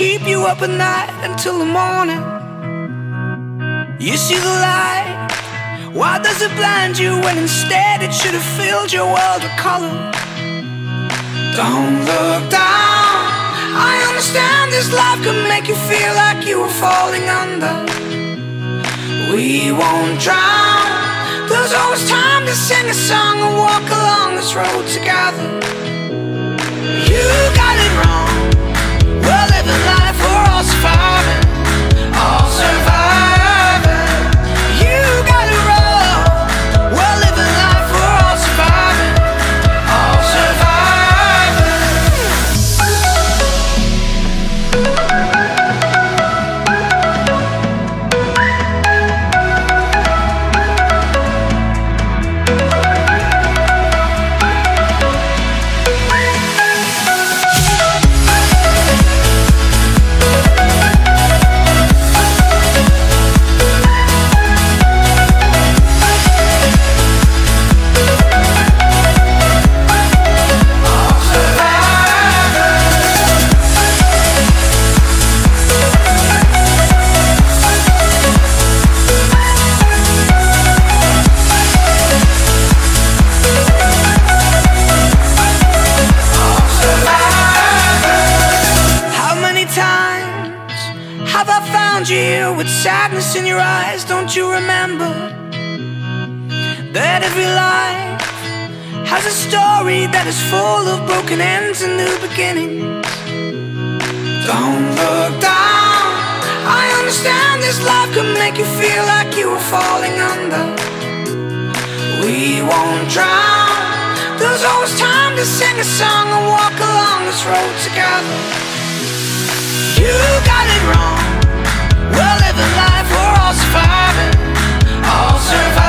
keep you up at night until the morning. You see the light, why does it blind you when instead it should have filled your world with color? Don't look down, I understand this life could make you feel like you were falling under. We won't drown, there's always time to sing a song and walk along this road together. You got it wrong, we're living life, we're all surviving, all surviving. You got it wrong, we're living life, we're all surviving, all surviving. Have I found you here with sadness in your eyes? Don't you remember that every life has a story that is full of broken ends and new beginnings? Don't look down, I understand this life could make you feel like you were falling under. We won't drown, there's always time to sing a song and walk along this road together. You got it wrong, we're living life, we're all surviving, all surviving.